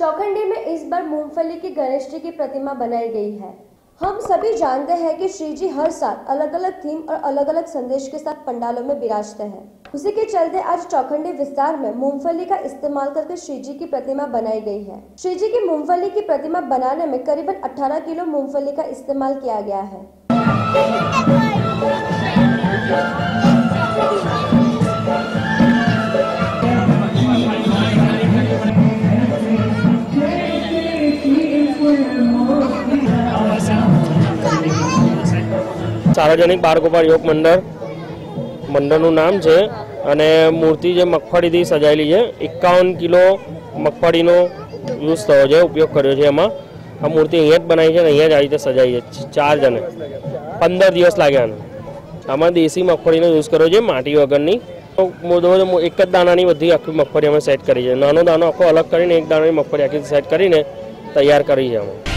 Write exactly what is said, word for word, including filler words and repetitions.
चौखंडी में इस बार मूंगफली की गणेश जी की प्रतिमा बनाई गई है। हम सभी जानते हैं कि श्री जी हर साल अलग अलग थीम और अलग अलग संदेश के साथ पंडालों में विराजते हैं। उसी के चलते आज चौखंडी विस्तार में मूंगफली का इस्तेमाल करके श्री जी की प्रतिमा बनाई गई है। श्री जी की मूंगफली की प्रतिमा बनाने में करीबन अठारह किलो मूंगफली का इस्तेमाल किया गया है। सार्वजनिक बाळगोपाल योग मंडळ मंडळનું નામ છે અને મૂર્તિ જે મગફળીથી સજાયેલી છે એકાવન કિલો મગફળીનો યુઝ થયો છે, ઉપયોગ કર્યો છે। એમાં આ મૂર્તિ અહીંયા જ બનાવી છે અને અહીંયા જ આવી રીતે સજાઈ છે। ચાર જણે પંદર દિવસ લાગ્યા આને। આમાં દેશી મગફળીનો યુઝ કર્યો છે, માટી વગરની। એક જ દાણાની બધી આખી મગફળી અમે સેટ કરી છે। નાનો દાણો આખો અલગ કરીને એક દાણાની મગફળી આખી સેટ કરીને તૈયાર કરી છે અમે।